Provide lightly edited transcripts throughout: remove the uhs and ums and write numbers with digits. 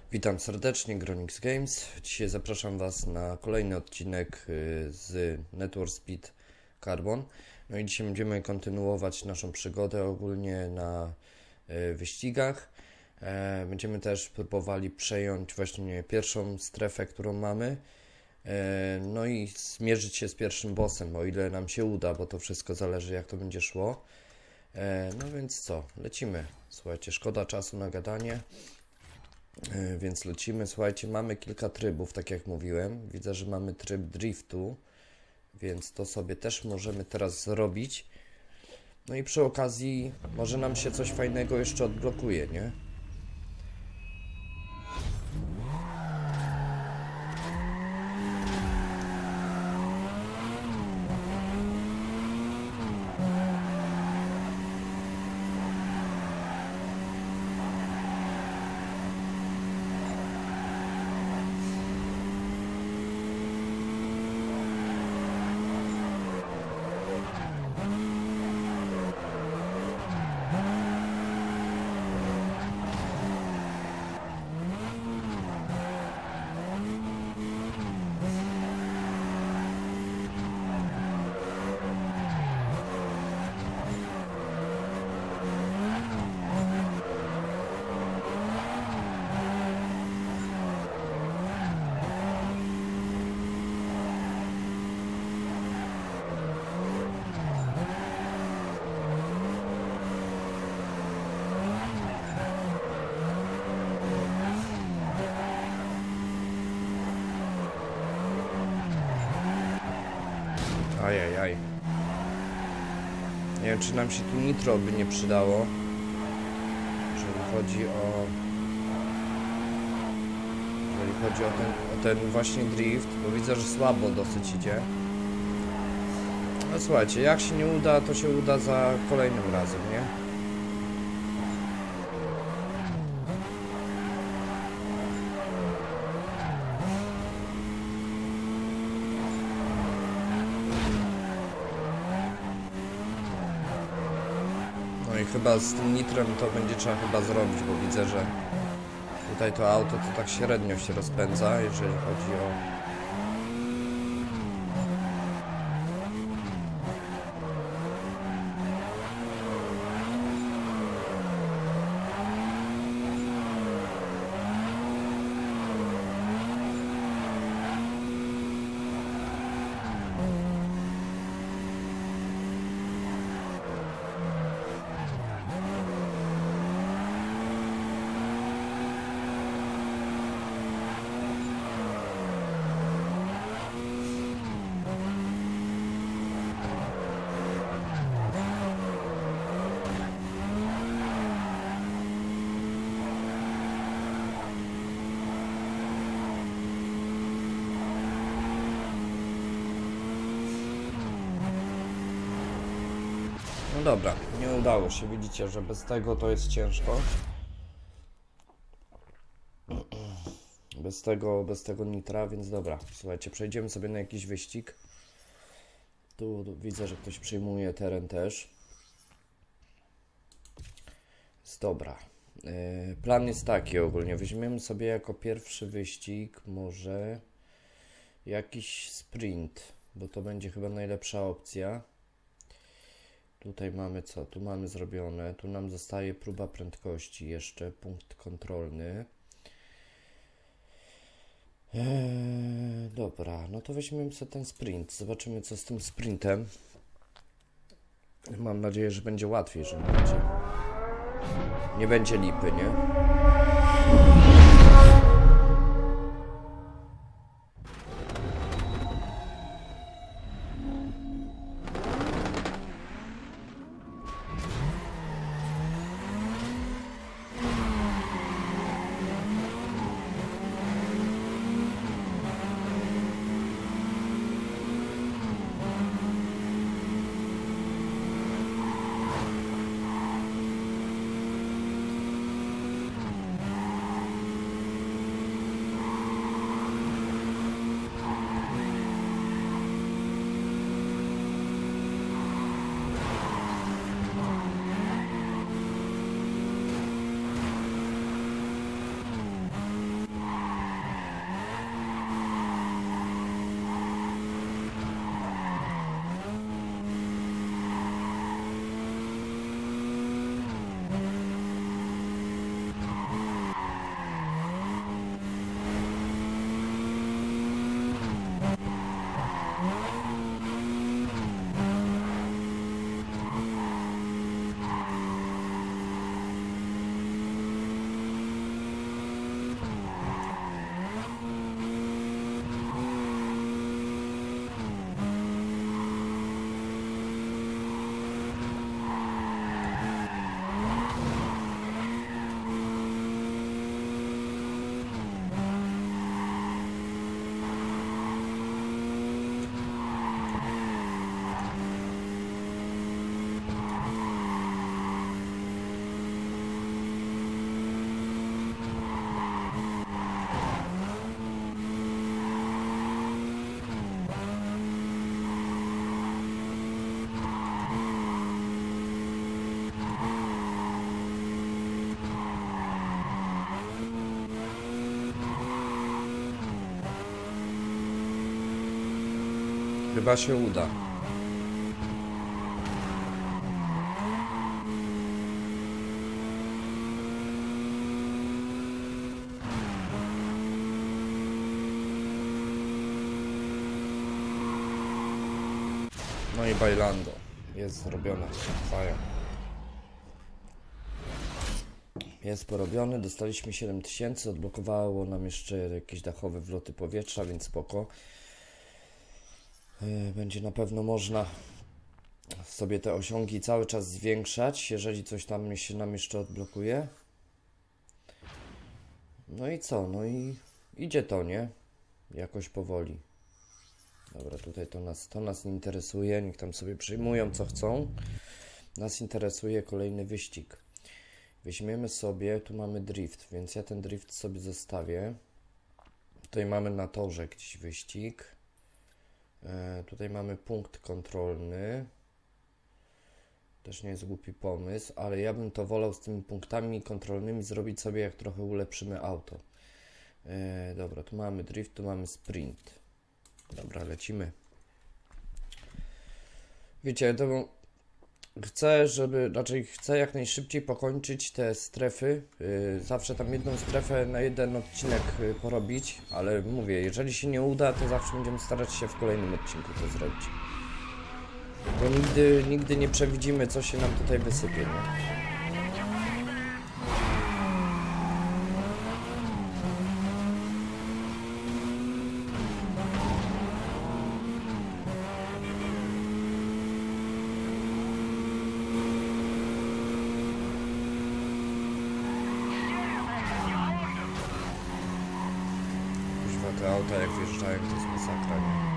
Witam serdecznie, Gronix Games. Dzisiaj zapraszam Was na kolejny odcinek z Need for Speed Carbon. No i dzisiaj będziemy kontynuować naszą przygodę ogólnie na wyścigach. Będziemy też próbowali przejąć właśnie pierwszą strefę, którą mamy. No i zmierzyć się z pierwszym bossem, o ile nam się uda, bo to wszystko zależy, jak to będzie szło. No więc co, lecimy. Słuchajcie, szkoda czasu na gadanie. Więc lecimy. Słuchajcie, mamy kilka trybów, tak jak mówiłem. Widzę, że mamy tryb driftu, więc to sobie też możemy teraz zrobić. No i przy okazji może nam się coś fajnego jeszcze odblokuje, nie? Ajajaj. Nie wiem, czy nam się tu nitro by nie przydało, jeżeli chodzi o ten właśnie drift, bo widzę, że słabo dosyć idzie. No słuchajcie, jak się nie uda, to się uda za kolejnym razem, nie? No i chyba z tym nitrem to będzie trzeba chyba zrobić, bo widzę, że tutaj to auto to tak średnio się rozpędza, jeżeli chodzi o... No dobra, nie udało się, widzicie, że bez tego to jest ciężko. Bez tego nitra, więc dobra, słuchajcie, przejdziemy sobie na jakiś wyścig. Tu widzę, że ktoś przyjmuje teren też. Więc dobra. Plan jest taki ogólnie, weźmiemy sobie jako pierwszy wyścig może jakiś sprint, bo to będzie chyba najlepsza opcja. Tutaj mamy co? Tu mamy zrobione. Tu nam zostaje próba prędkości jeszcze. Punkt kontrolny. Dobra, no to weźmiemy sobie ten sprint. Zobaczymy, co z tym sprintem. Mam nadzieję, że będzie łatwiej, że nie będzie lipy, nie? Chyba się uda. No i bailando. Jest zrobione. Faja. Jest porobiony. Dostaliśmy 7000. Odblokowało nam jeszcze jakieś dachowe wloty powietrza, więc spoko. Będzie na pewno można sobie te osiągi cały czas zwiększać, jeżeli coś tam się nam jeszcze odblokuje. No i co? No i idzie to, nie? Jakoś powoli. Dobra, tutaj to nas nie interesuje, niech tam sobie przyjmują co chcą. Nas interesuje kolejny wyścig. Weźmiemy sobie, tu mamy drift, więc ja ten drift sobie zostawię. Tutaj mamy na torze gdzieś wyścig. Tutaj mamy punkt kontrolny. Też nie jest głupi pomysł, ale ja bym to wolał z tymi punktami kontrolnymi zrobić sobie, jak trochę ulepszymy auto. Dobra, tu mamy drift, tu mamy sprint. Dobra, lecimy. Wiecie, to chcę jak najszybciej pokończyć te strefy. Zawsze tam jedną strefę na jeden odcinek porobić, ale mówię, jeżeli się nie uda, to zawsze będziemy starać się w kolejnym odcinku to zrobić. Bo nigdy nie przewidzimy, co się nam tutaj wysypie, nie? Te auta jak wjeżdżają, to jest masakra, nie?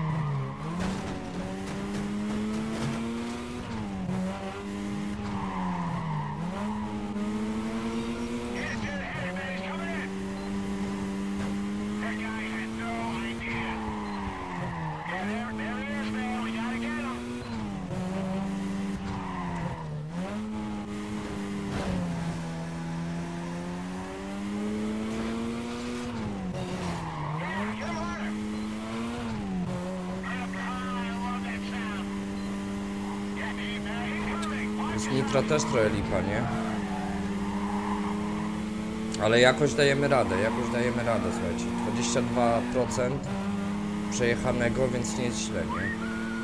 Nitro też trochę lipa, nie? Ale jakoś dajemy radę, słuchajcie. 22% przejechanego, więc nie jest źle, nie?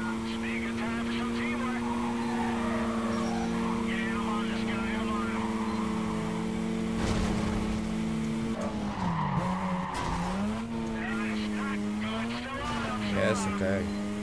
Jest okej.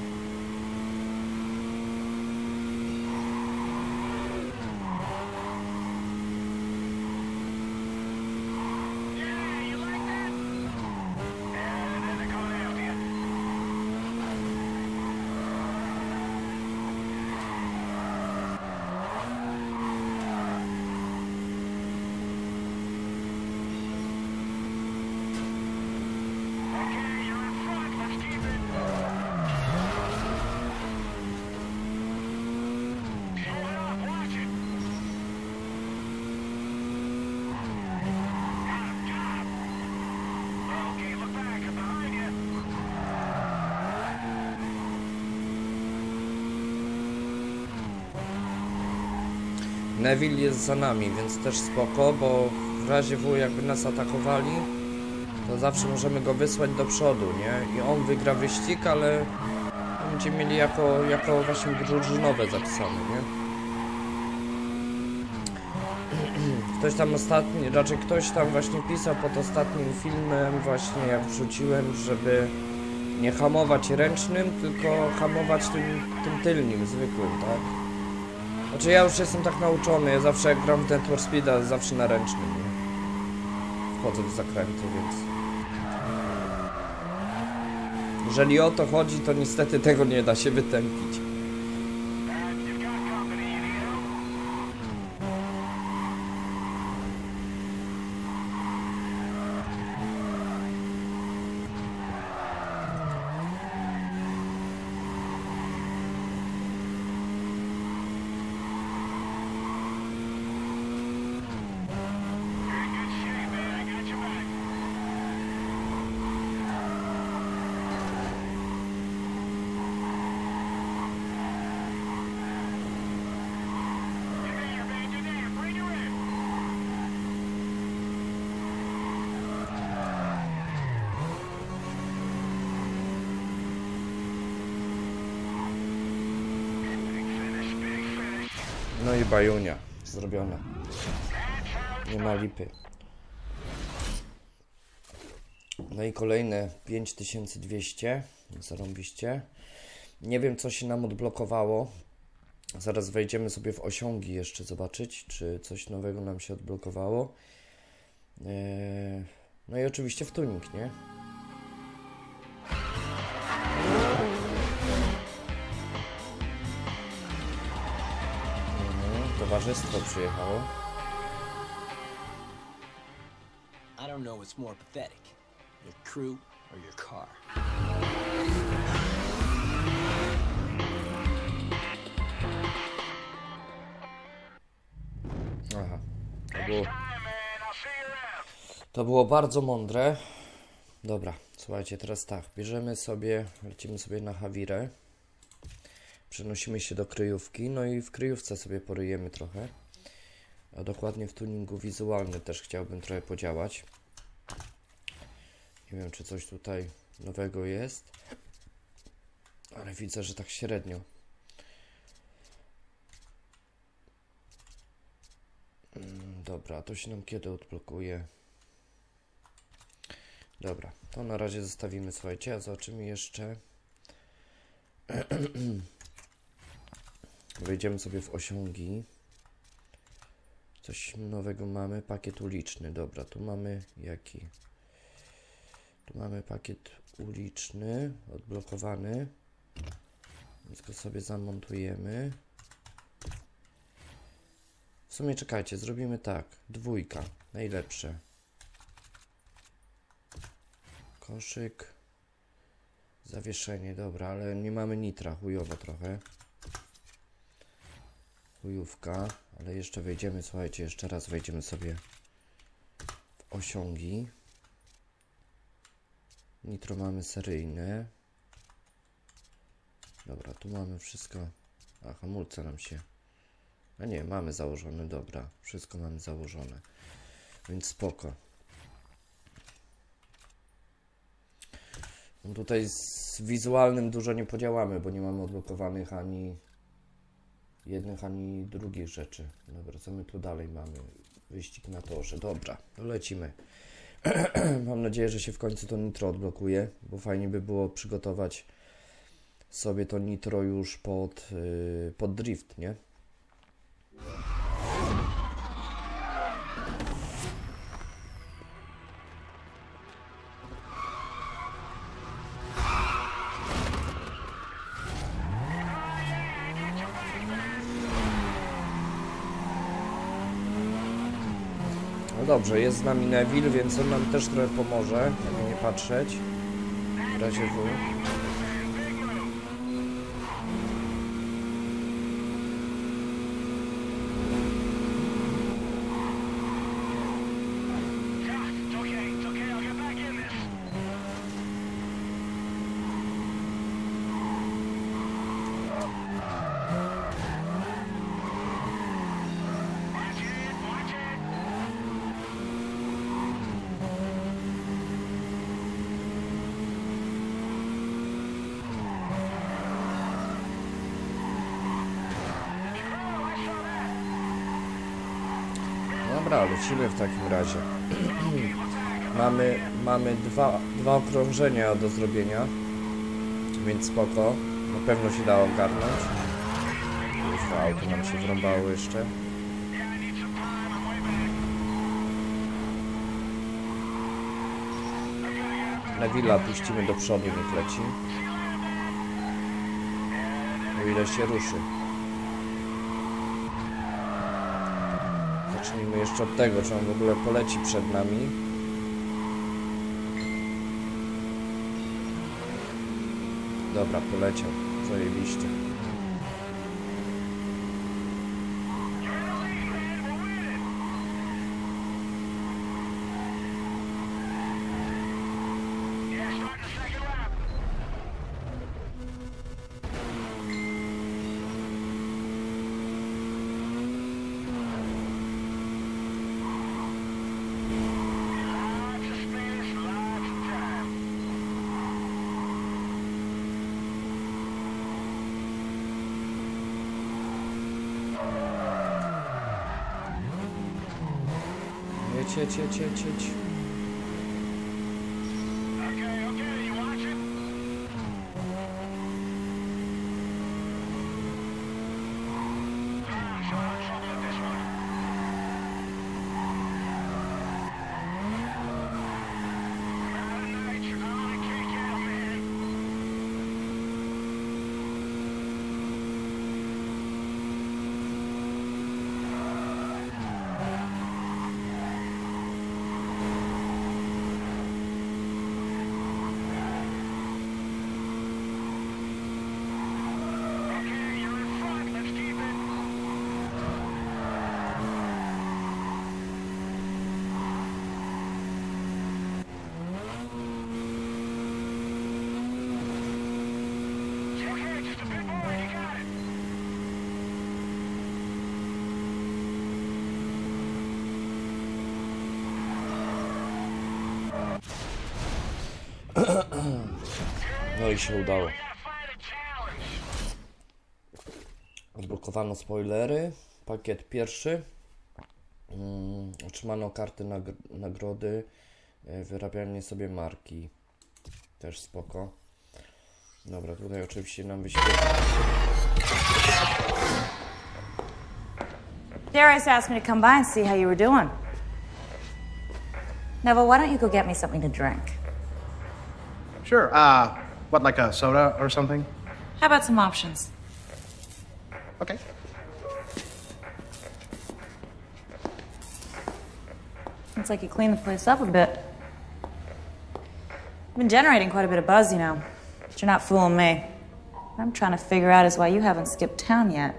Neville jest za nami, więc też spoko, bo w razie W jakby nas atakowali, to zawsze możemy go wysłać do przodu, nie? I on wygra wyścig, ale będziemy mieli jako właśnie drużynowe zapisane, nie? Ktoś tam właśnie pisał pod ostatnim filmem, właśnie jak wrzuciłem, żeby nie hamować ręcznym, tylko hamować tym tylnym, zwykłym, tak? Znaczy ja już jestem tak nauczony, ja zawsze jak gram w Need for Speeda, zawsze na ręcznym, nie? Wchodzę w zakręty, więc... Jeżeli o to chodzi, to niestety tego nie da się wytępić. No i bajunia zrobiona. Nie ma lipy. No i kolejne 5200. Zarąbiście. Nie wiem, co się nam odblokowało. Zaraz wejdziemy sobie w osiągi jeszcze zobaczyć, czy coś nowego nam się odblokowało. No i oczywiście w tuning, nie? Towarzystwo przyjechało. I don't know what's more pathetic, your crew or your car. Aha, to było bardzo mądre. Dobra, słuchajcie, teraz tak, lecimy sobie na Hawirę. Przenosimy się do kryjówki, no i w kryjówce sobie poryjemy trochę. A dokładnie w tuningu wizualnym też chciałbym trochę podziałać. Nie wiem, czy coś tutaj nowego jest, ale widzę, że tak średnio. Dobra, to się nam kiedy odblokuje? Dobra, to na razie zostawimy, słuchajcie, a zobaczymy jeszcze. Wejdziemy sobie w osiągi. Coś nowego mamy, pakiet uliczny. Dobra, tu mamy jaki? Tu mamy pakiet uliczny, odblokowany. Więc go sobie zamontujemy. W sumie czekajcie, zrobimy tak. 2, najlepsze. Koszyk. Zawieszenie, dobra, ale nie mamy nitra, chujowo trochę. Chujówka, ale jeszcze wejdziemy, słuchajcie, jeszcze raz wejdziemy sobie w osiągi. Nitro mamy seryjne. Dobra, tu mamy wszystko. A, hamulce nam się... A nie, mamy założone, dobra. Wszystko mamy założone. Więc spoko. No tutaj z wizualnym dużo nie podziałamy, bo nie mamy odblokowanych ani jednych, ani drugich rzeczy. Dobra, co my tu dalej mamy? Wyścig na torze. Dobra, to lecimy. Mam nadzieję, że się w końcu to nitro odblokuje, bo fajnie by było przygotować sobie to nitro już pod drift, nie? No dobrze, jest z nami Neville, więc on nam też trochę pomoże, jakby nie patrzeć. W razie W. Dobra, lecimy w takim razie. mamy dwa okrążenia do zrobienia, więc spoko. Na pewno się da ogarnąć. Już auto nam się wrąbało jeszcze. Neville'a puścimy do przodu, niech leci. O ile się ruszy. Zacznijmy jeszcze od tego, czy on w ogóle poleci przed nami. Dobra, poleciał. Zajebiście. jedź. No i się udało. Odblokowano spoilery. Pakiet pierwszy. Otrzymano karty nagrody. Wyrabianie sobie marki. Też spoko. Dobra, tutaj oczywiście nam wyświetla. Darius asked me to come by and see how you were doing. Neville, why don't you go get me something to drink? Sure. What, like a soda or something? How about some options? Okay. Looks like you cleaned the place up a bit. You've been generating quite a bit of buzz, you know. But you're not fooling me. What I'm trying to figure out is why you haven't skipped town yet.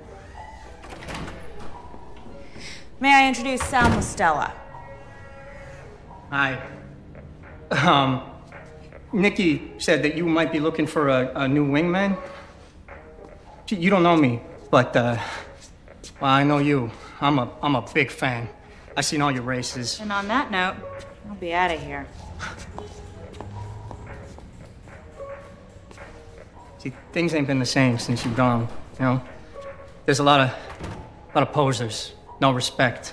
May I introduce Sal Mostella? Hi. Nikki said that you might be looking for a new wingman. You don't know me, but, well, I know you. I'm a big fan. I've seen all your races. And on that note, I'll be out of here. See, things ain't been the same since you've gone, you know? There's a lot of posers, no respect.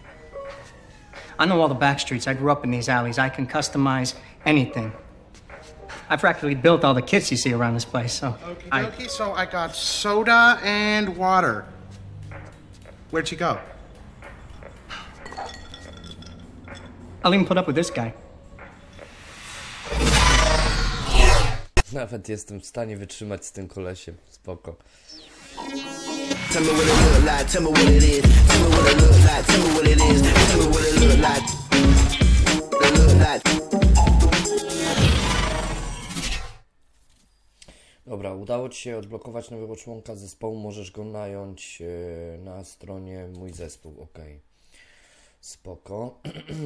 I know all the back streets. I grew up in these alleys. I can customize anything. I've practically built all the kits you see around this place, so... Okie dokie, so I got soda and water. Where'd you go? I'll even put up with this guy. Nawet jestem w stanie wytrzymać z tym kolesiem. Spoko. Tell me what it look like, tell me what it is. Tell me what it look like, tell me what it is. Tell me what it look like. It look like. Dobra, udało Ci się odblokować nowego członka zespołu. Możesz go nająć na stronie Mój Zespół. Ok. Spoko.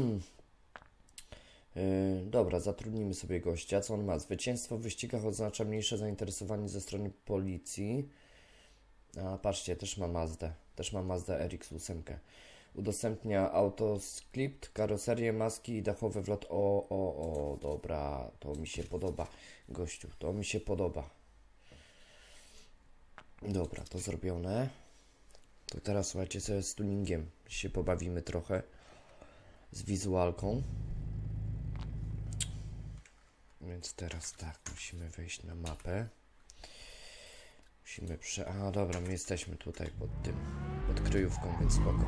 Dobra, zatrudnimy sobie gościa. Co on ma? Zwycięstwo w wyścigach oznacza mniejsze zainteresowanie ze strony policji. A patrzcie, też ma Mazdę RX-8. Udostępnia autoskrypt, karoserię, maski i dachowy wlot. O, dobra, to mi się podoba, gościu, to mi się podoba. Dobra, to zrobione. To teraz słuchajcie sobie z tuningiem się pobawimy trochę. Z wizualką. Więc teraz tak, musimy wejść na mapę. Musimy A, dobra, my jesteśmy tutaj pod kryjówką, więc spoko.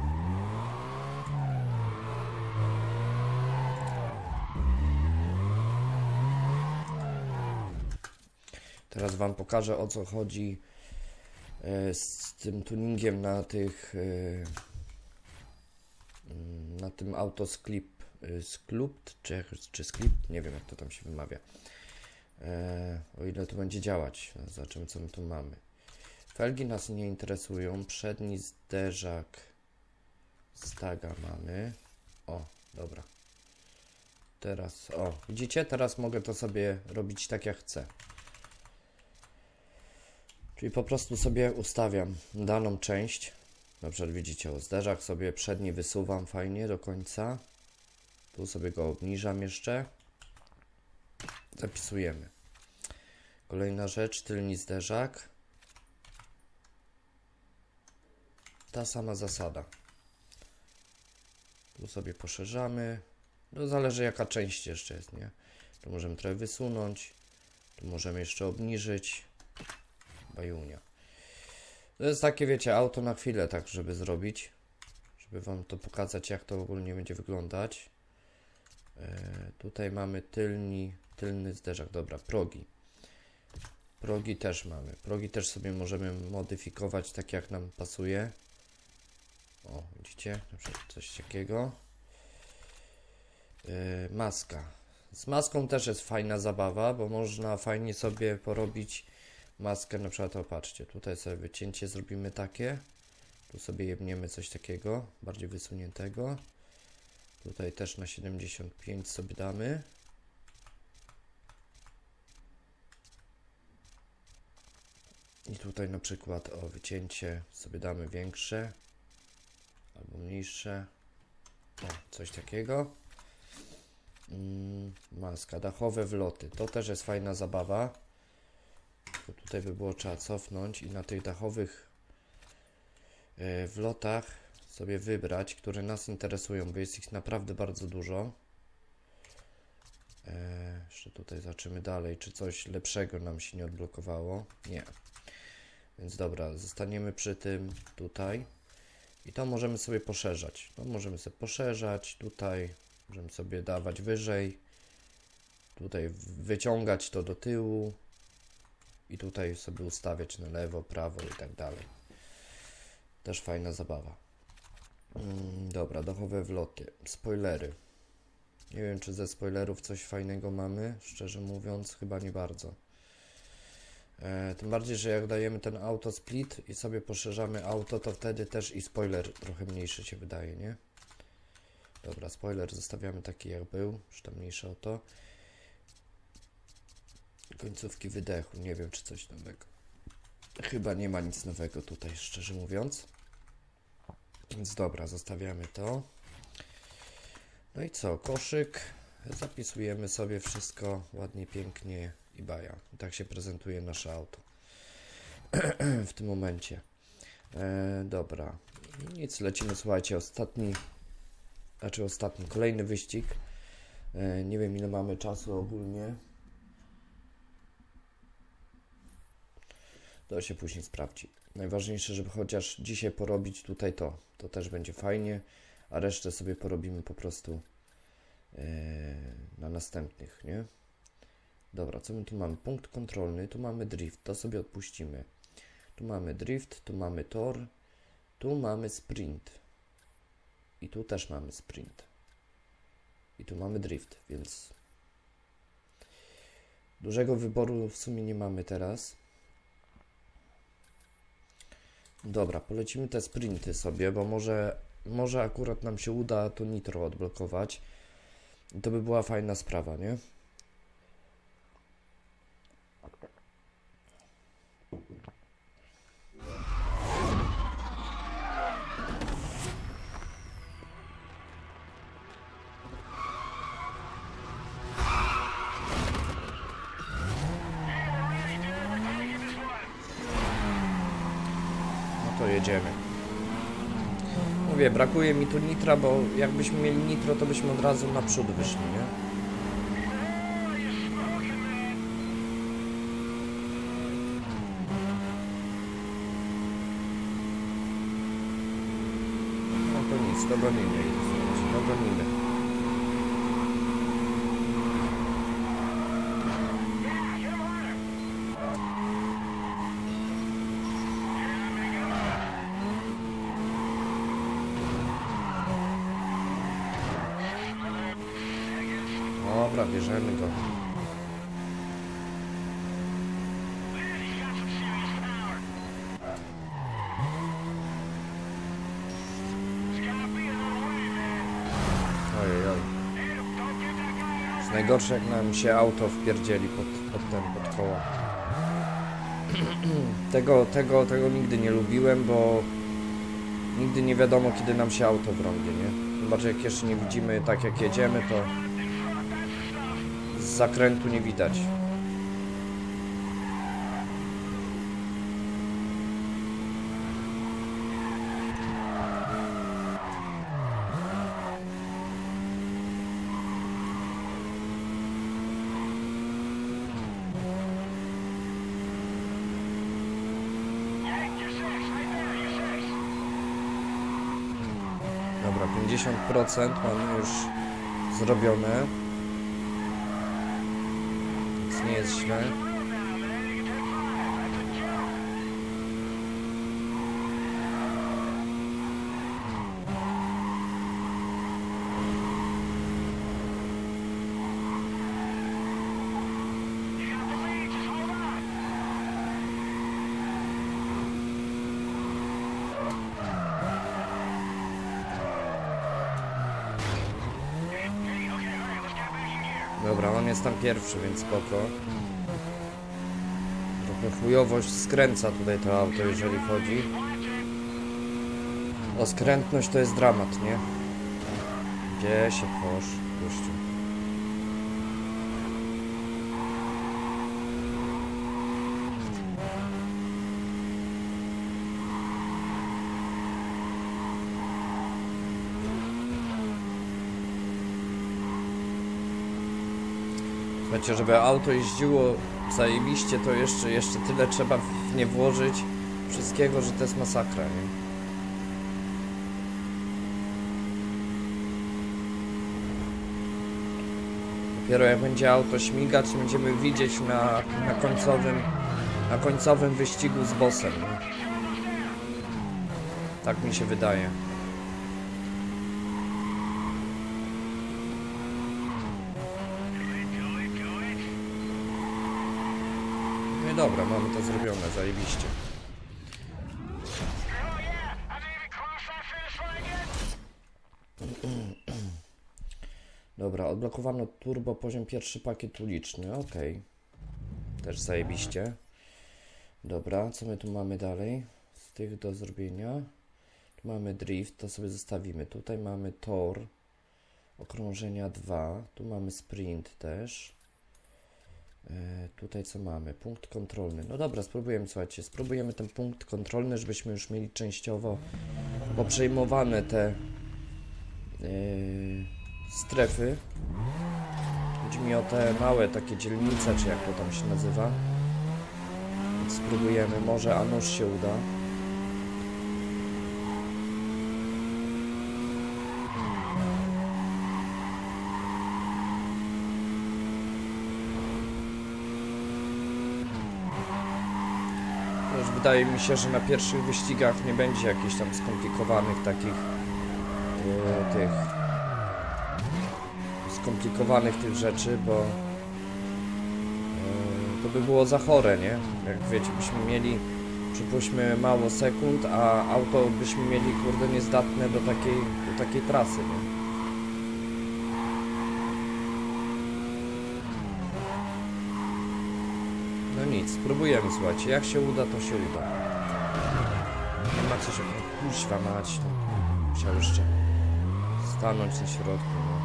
Teraz Wam pokażę, o co chodzi z tym tuningiem na tym autosklipt, czy sklipt, nie wiem jak to tam się wymawia. O ile to będzie działać, zobaczymy co my tu mamy. Felgi nas nie interesują, przedni zderzak staga mamy. O, dobra. Teraz, widzicie? Teraz mogę to sobie robić tak jak chcę. Czyli po prostu sobie ustawiam daną część. Na przykład widzicie, zderzak sobie przedni wysuwam fajnie do końca. Tu sobie go obniżam jeszcze. Zapisujemy. Kolejna rzecz, tylni zderzak. Ta sama zasada. Tu sobie poszerzamy. To zależy jaka część jeszcze jest, nie? Tu możemy trochę wysunąć. Tu możemy jeszcze obniżyć. Bajunia. To jest takie, wiecie, auto na chwilę, tak, żeby zrobić. Żeby wam to pokazać, jak to ogólnie będzie wyglądać. Tutaj mamy tylny zderzak. Dobra, progi. Progi też mamy. Progi też sobie możemy modyfikować tak, jak nam pasuje. O, widzicie? Na przykład coś takiego. Maska. Z maską też jest fajna zabawa, bo można fajnie sobie porobić maskę. Na przykład, o, patrzcie, tutaj sobie wycięcie zrobimy takie. Tu sobie jebniemy coś takiego, bardziej wysuniętego. Tutaj też na 75 sobie damy. I tutaj na przykład, o, wycięcie sobie damy większe albo mniejsze. O, coś takiego. Maska, dachowe wloty. To też jest fajna zabawa. Tylko tutaj by było trzeba cofnąć i na tych dachowych wlotach sobie wybrać, które nas interesują, bo jest ich naprawdę bardzo dużo. Jeszcze tutaj zobaczymy dalej, czy coś lepszego nam się nie odblokowało. Nie. Więc dobra, zostaniemy przy tym tutaj. I to możemy sobie poszerzać. To możemy sobie poszerzać. Tutaj możemy sobie dawać wyżej. Tutaj wyciągać to do tyłu. I tutaj sobie ustawiać na lewo, prawo i tak dalej. Też fajna zabawa. Dobra, dachowe wloty. Spoilery. Nie wiem, czy ze spoilerów coś fajnego mamy. Szczerze mówiąc, chyba nie bardzo. Tym bardziej, że jak dajemy ten auto split i sobie poszerzamy auto, to wtedy też i spoiler trochę mniejszy się wydaje, nie? Dobra, spoiler zostawiamy taki jak był, już tam mniejsze o to. Końcówki wydechu, nie wiem czy coś nowego. Chyba nie ma nic nowego tutaj, szczerze mówiąc. Więc dobra, zostawiamy to. No i co, koszyk. Zapisujemy sobie wszystko ładnie, pięknie i baja. I tak się prezentuje nasze auto w tym momencie. Dobra, nic, lecimy, słuchajcie, kolejny wyścig. Nie wiem ile mamy czasu ogólnie. To się później sprawdzi. Najważniejsze, żeby chociaż dzisiaj porobić tutaj to też będzie fajnie, a resztę sobie porobimy po prostu na następnych, nie? Dobra, co my tu mamy? Punkt kontrolny, tu mamy drift, to sobie odpuścimy. Tu mamy drift, tu mamy tor, tu mamy sprint. I tu też mamy sprint. I tu mamy drift, więc dużego wyboru w sumie nie mamy teraz. Dobra, polecimy te sprinty sobie, bo może akurat nam się uda to nitro odblokować. I to by była fajna sprawa, nie? To jedziemy. Mówię, brakuje mi tu nitra, bo jakbyśmy mieli nitro, to byśmy od razu naprzód wyszli, nie? No to nic, dogonimy ich, dogonimy. Dobra, bierzemy go. Ojej. Jest najgorsze, jak nam się auto wpierdzieli pod koło. Tego nigdy nie lubiłem, bo nigdy nie wiadomo, kiedy nam się auto wrąbie, nie? Chyba, że jak jeszcze nie widzimy tak jak jedziemy, to z zakrętu nie widać. 50% mamy już zrobione. Więc nie jest źle. Dobra, on jest tam pierwszy, więc spoko. Trochę chujowość skręca tutaj to auto, jeżeli chodzi o skrętność, to jest dramat, nie? Gdzie się posz, gościu? Słuchajcie, żeby auto jeździło zajebiście, to jeszcze tyle trzeba w nie włożyć wszystkiego, że to jest masakra, nie? Dopiero jak będzie auto śmigać, będziemy widzieć na końcowym wyścigu z bossem, nie? Tak mi się wydaje. Dobra, mamy to zrobione, zajebiście. Dobra, odblokowano turbo, poziom pierwszy, pakiet uliczny, ok. Też zajebiście. Dobra, co my tu mamy dalej? Z tych do zrobienia. Tu mamy drift, to sobie zostawimy. Tutaj mamy tor, okrążenia 2. Tu mamy sprint też. Tutaj co mamy? Punkt kontrolny. No dobra, spróbujemy, słuchajcie, spróbujemy ten punkt kontrolny, żebyśmy już mieli częściowo poprzejmowane te strefy. Chodzi mi o te małe takie dzielnice, czy jak to tam się nazywa. Więc spróbujemy, może a nuż się uda. Wydaje mi się, że na pierwszych wyścigach nie będzie jakichś tam skomplikowanych tych rzeczy, bo to by było za chore, nie? Jak wiecie, byśmy mieli, przypuśćmy, mało sekund, a auto byśmy mieli, kurde, niezdatne do takiej trasy, nie? No nic, spróbujemy, słuchajcie, jak się uda, to się uda. Nie ma co się... Kuźwa mać, to musiał jeszcze stanąć na środku, no.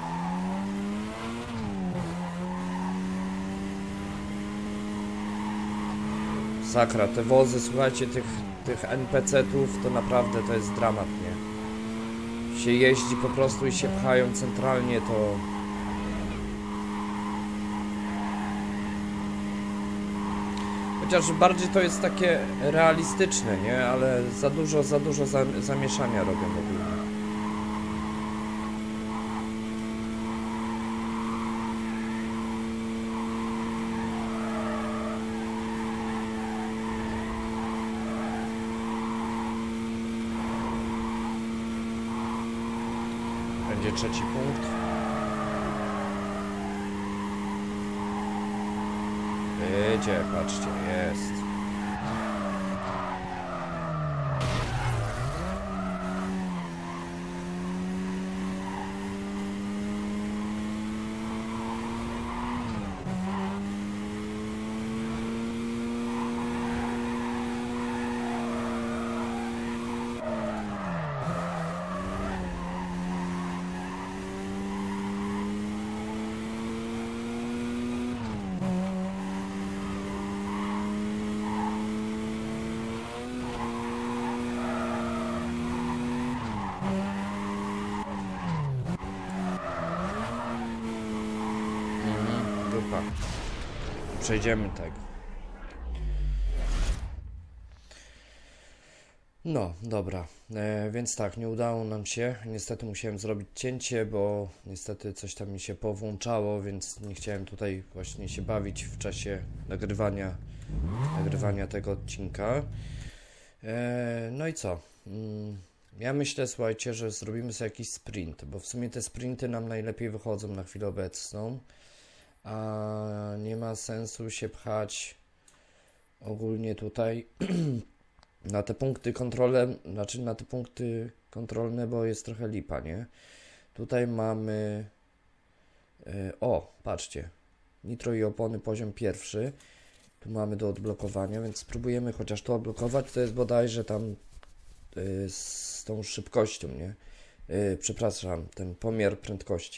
Sakra, te wozy, słuchajcie, tych NPC-ów, to naprawdę to jest dramat, nie? Się jeździ po prostu i się pchają centralnie, to... Chociaż bardziej to jest takie realistyczne, nie? Ale za dużo zamieszania robią ogólnie. Będzie trzeci punkt. Jedzie, patrzcie, jest. Przejdziemy tego. No, dobra, więc tak, nie udało nam się, niestety musiałem zrobić cięcie, bo niestety coś tam mi się powłączało, więc nie chciałem tutaj właśnie się bawić w czasie nagrywania tego odcinka. No i co? Ja myślę, słuchajcie, że zrobimy sobie jakiś sprint, bo w sumie te sprinty nam najlepiej wychodzą na chwilę obecną, a nie ma sensu się pchać ogólnie tutaj na te punkty kontrolne, bo jest trochę lipa, nie? Tutaj mamy patrzcie, nitro i opony poziom 1. Tu mamy do odblokowania, więc spróbujemy chociaż to odblokować. To jest bodajże tam z tą szybkością, nie? Przepraszam, ten pomiar prędkości.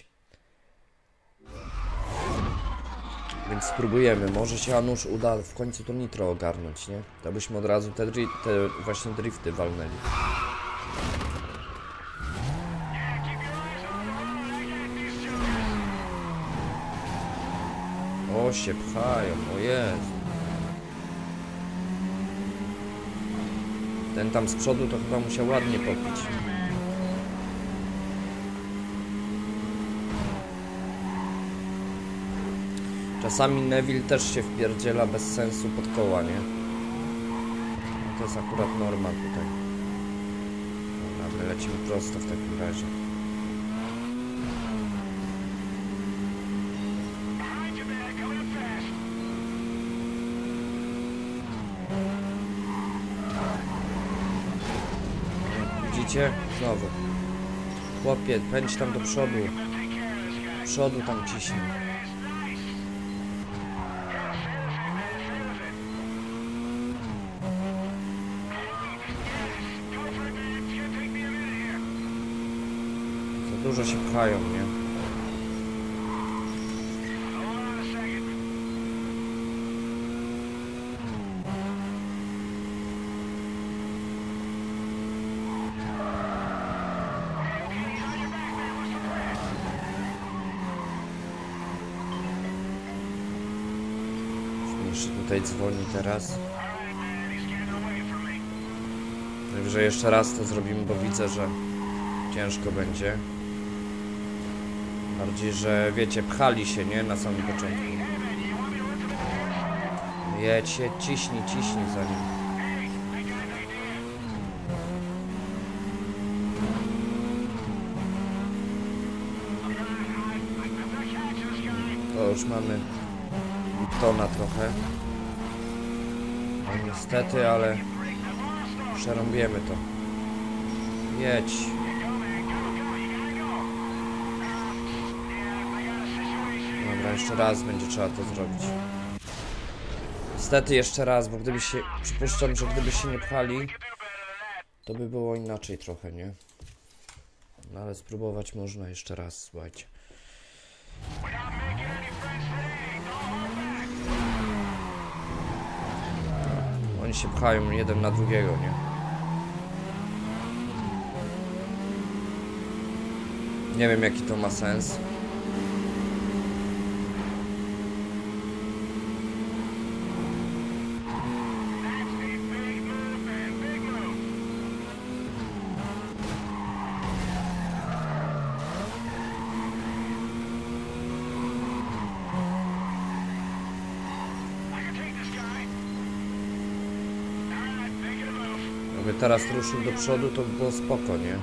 Więc spróbujemy, może się Anusz uda w końcu to nitro ogarnąć, nie? To byśmy od razu te właśnie drifty walnęli. O, się pchają, o Jezu. Ten tam z przodu to chyba musiał ładnie popić. Czasami Neville też się wpierdziela bez sensu pod koła, nie? No to jest akurat norma tutaj. Dobra, lecimy prosto w takim razie. Widzicie? Znowu. Chłopie, pędź tam do przodu. Do przodu tam ciśnie. Za dużo się pchają, nie? Jeszcze tutaj dzwoni teraz. Najwyżej jeszcze raz to zrobimy, bo widzę, że ciężko będzie. Bardziej, że wiecie, pchali się, nie? Na samym początku. Jedź, ciśnij za nim. To już mamy Liptona trochę. No niestety, ale przerąbiemy to. Jedź. Dobra, jeszcze raz będzie trzeba to zrobić. Niestety jeszcze raz, bo gdyby się... Przypuszczam, że gdyby się nie pchali, to by było inaczej trochę, nie? No ale spróbować można jeszcze raz, słuchajcie. Oni się pchają jeden na drugiego, nie? Nie wiem, jaki to ma sens. Jakby teraz ruszył do przodu, to by było spoko, nie?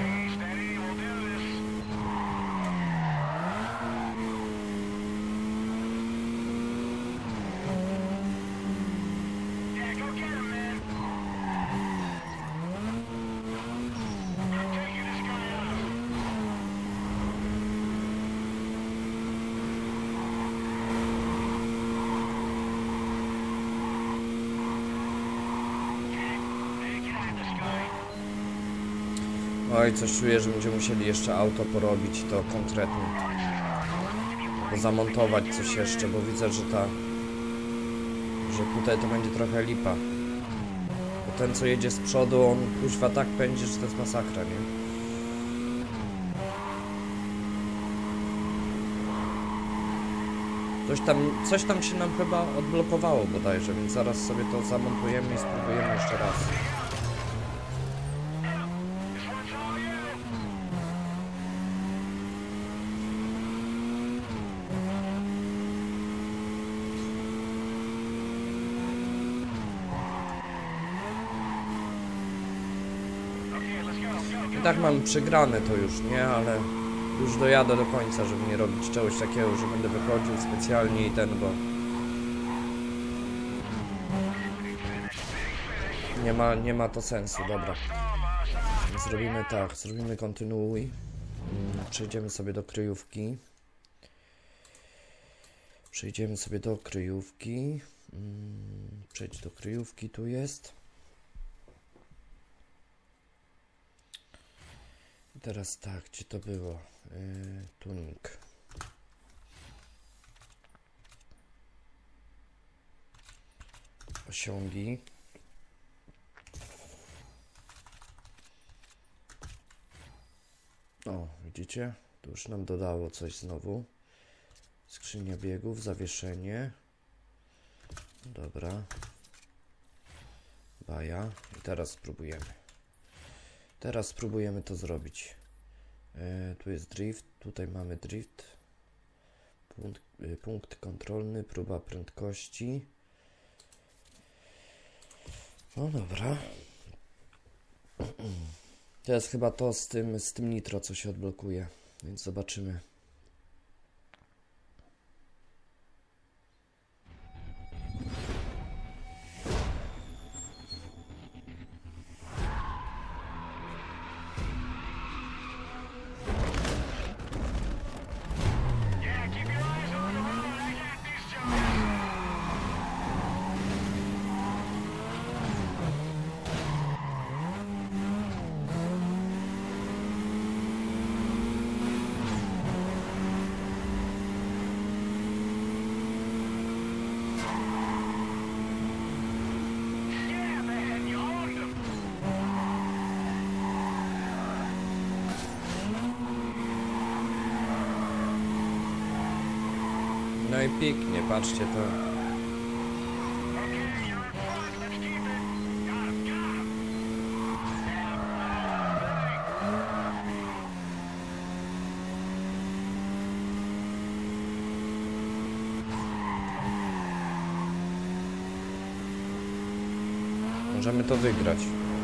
Oj, coś czuję, że będziemy musieli jeszcze auto porobić, to konkretnie. Zamontować coś jeszcze, bo widzę, że tutaj to będzie trochę lipa. Bo ten, co jedzie z przodu, on kuźwa tak pędzi, że to jest masakra, nie? Coś tam się nam chyba odblokowało bodajże, więc zaraz sobie to zamontujemy i spróbujemy jeszcze raz. tak mam przegrane to już, nie? Ale już dojadę do końca, żeby nie robić czegoś takiego, że będę wychodził specjalnie i ten, bo nie ma to sensu, dobra. Zrobimy tak, zrobimy kontynuuj. Przejdziemy sobie do kryjówki. Przejdź do kryjówki, tu jest. I teraz tak, gdzie to było? Tuning. Osiągi. O, widzicie? Tu już nam dodało coś znowu. Skrzynia biegów, zawieszenie. Dobra. Baja. I teraz spróbujemy. Teraz spróbujemy to zrobić. Tu jest drift, tutaj mamy drift. Punkt kontrolny, próba prędkości. No dobra. To jest chyba to z tym nitro, co się odblokuje, więc zobaczymy. No i pięknie, patrzcie to. Możemy to wygrać.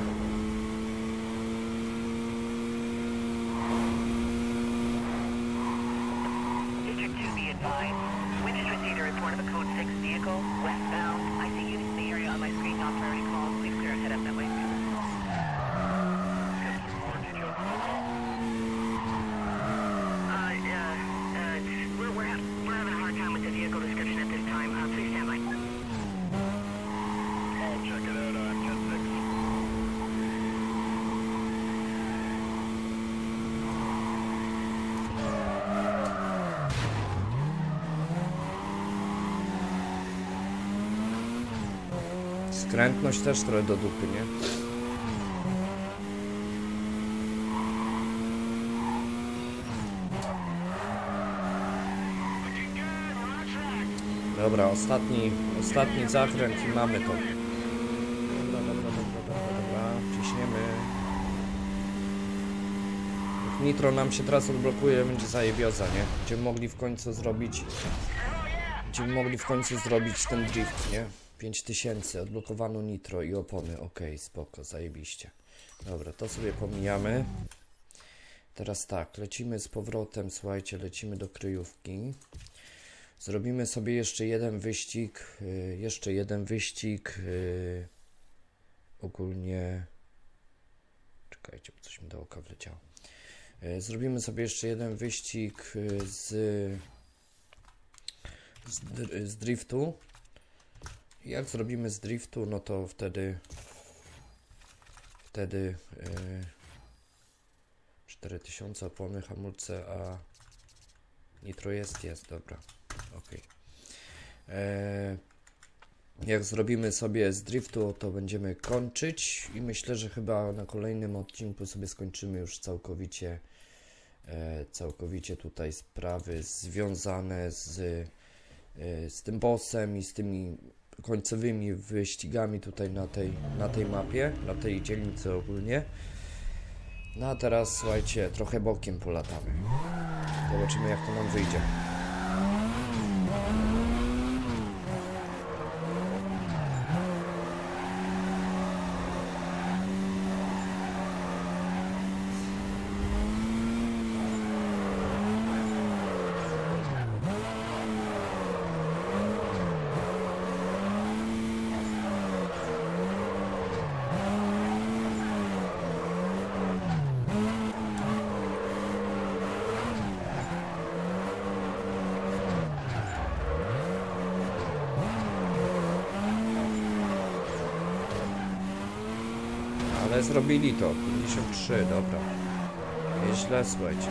Skrętność też trochę do dupy, nie? Dobra, ostatni zakręt i mamy to. Dobra, ciśniemy. Jak nitro nam się teraz odblokuje, będzie zajebioza, nie? Będziemy mogli w końcu zrobić ten drift, nie? 5000, odblokowano nitro i opony, ok, spoko, zajebiście. Dobra, to sobie pomijamy. Teraz tak, lecimy z powrotem, słuchajcie, lecimy do kryjówki. Zrobimy sobie jeszcze jeden wyścig, ogólnie, czekajcie, bo coś mi do oka wleciało. Zrobimy sobie jeszcze jeden wyścig z driftu. Jak zrobimy z driftu, no to wtedy 4000 opony, hamulce, a nitro jest, dobra, ok. Jak zrobimy sobie z driftu, to będziemy kończyć i myślę, że chyba na kolejnym odcinku sobie skończymy już całkowicie tutaj sprawy związane z tym bossem i z tymi końcowymi wyścigami tutaj na tej mapie, na tej dzielnicy ogólnie. No a teraz, słuchajcie, trochę bokiem polatamy. Zobaczymy, jak to nam wyjdzie. Ale zrobili to. 53, dobra. Nieźle, słuchajcie.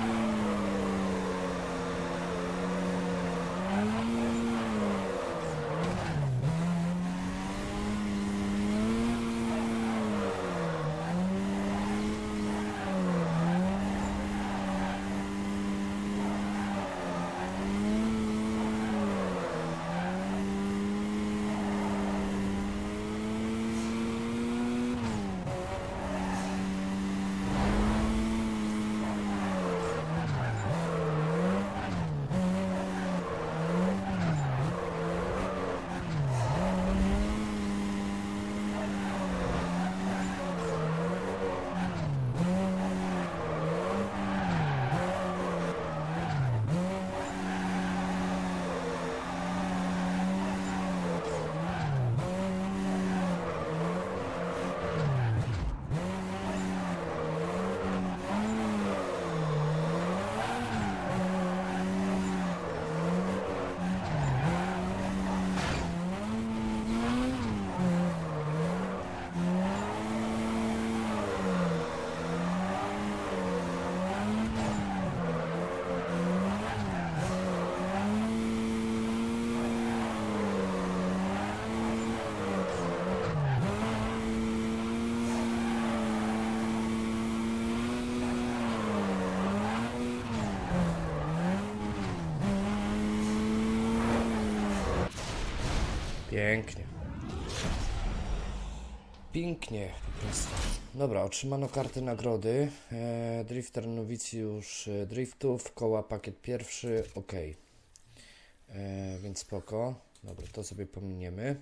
Pięknie. Pięknie po prostu. Dobra, otrzymano kartę nagrody. Drifter nowicjusz driftów, koła pakiet pierwszy, ok. Więc spoko. Dobra, to sobie pominiemy.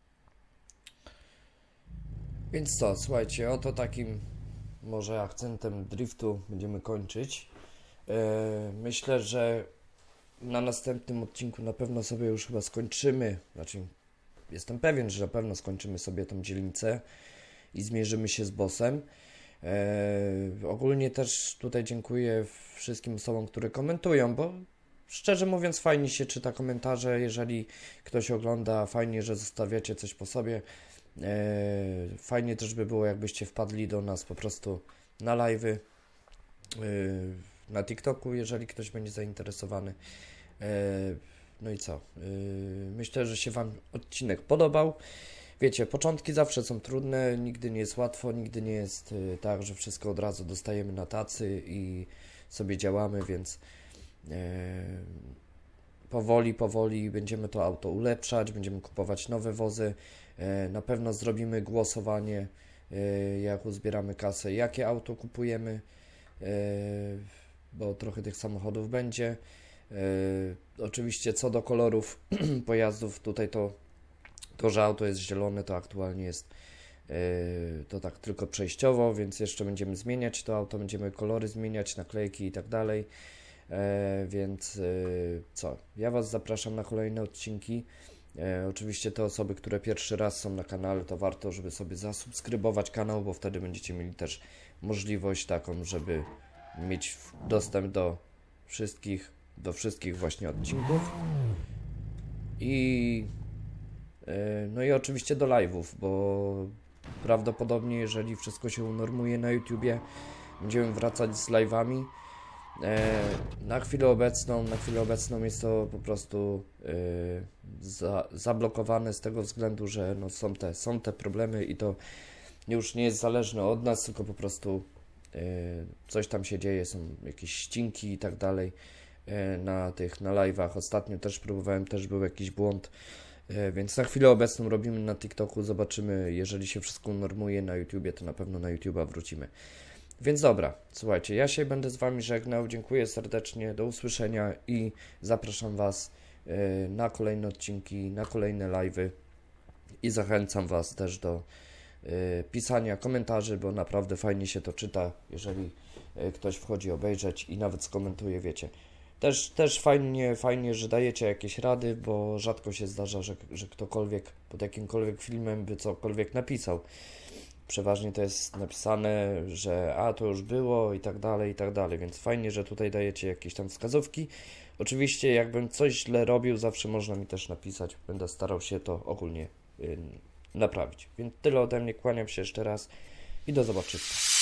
Więc co, słuchajcie, oto takim może akcentem driftu będziemy kończyć. Myślę, że na następnym odcinku na pewno sobie już chyba skończymy, znaczy jestem pewien, że na pewno skończymy sobie tą dzielnicę i zmierzymy się z bossem. Ogólnie też tutaj dziękuję wszystkim osobom, które komentują, bo szczerze mówiąc fajnie się czyta komentarze, jeżeli ktoś ogląda, fajnie, że zostawiacie coś po sobie. Fajnie też by było, jakbyście wpadli do nas po prostu na live'y, na TikToku, jeżeli ktoś będzie zainteresowany. No i co? Myślę, że się Wam odcinek podobał. Wiecie, początki zawsze są trudne, nigdy nie jest łatwo, nigdy nie jest tak, że wszystko od razu dostajemy na tacy i sobie działamy, więc powoli będziemy to auto ulepszać, będziemy kupować nowe wozy. Na pewno zrobimy głosowanie, jak uzbieramy kasę, jakie auto kupujemy, bo trochę tych samochodów będzie. Oczywiście co do kolorów pojazdów, tutaj to, że auto jest zielone, to aktualnie jest to tak tylko przejściowo, więc jeszcze będziemy zmieniać to auto, będziemy kolory zmieniać, naklejki i tak dalej. Więc co? Ja Was zapraszam na kolejne odcinki. Oczywiście te osoby, które pierwszy raz są na kanale, to warto, żeby sobie zasubskrybować kanał, bo wtedy będziecie mieli też możliwość taką, żeby mieć dostęp do wszystkich właśnie odcinków. No i oczywiście do live'ów, bo prawdopodobnie, jeżeli wszystko się unormuje na YouTubie, będziemy wracać z live'ami. Na chwilę obecną jest to po prostu zablokowane z tego względu, że no są te problemy i to już nie jest zależne od nas, tylko po prostu coś tam się dzieje, są jakieś ścinki i tak dalej na live'ach. Ostatnio też próbowałem, też był jakiś błąd, więc na chwilę obecną robimy na TikToku, zobaczymy, jeżeli się wszystko normuje na YouTubie, to na pewno na YouTube'a wrócimy. Więc dobra, słuchajcie, ja się będę z Wami żegnał, dziękuję serdecznie, do usłyszenia i zapraszam Was na kolejne odcinki, na kolejne live'y i zachęcam Was też do pisania komentarzy, bo naprawdę fajnie się to czyta, jeżeli ktoś wchodzi obejrzeć i nawet skomentuje, wiecie. Też fajnie, że dajecie jakieś rady, bo rzadko się zdarza, że ktokolwiek pod jakimkolwiek filmem by cokolwiek napisał. Przeważnie to jest napisane, że to już było i tak dalej, więc fajnie, że tutaj dajecie jakieś tam wskazówki. Oczywiście jakbym coś źle robił, zawsze można mi też napisać, będę starał się to ogólnie naprawić. Więc tyle ode mnie, kłaniam się jeszcze raz i do zobaczenia.